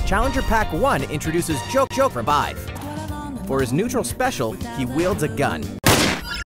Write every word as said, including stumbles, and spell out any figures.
Challenger Pack one introduces Joke Joke from five. For his neutral special, he wields a gun.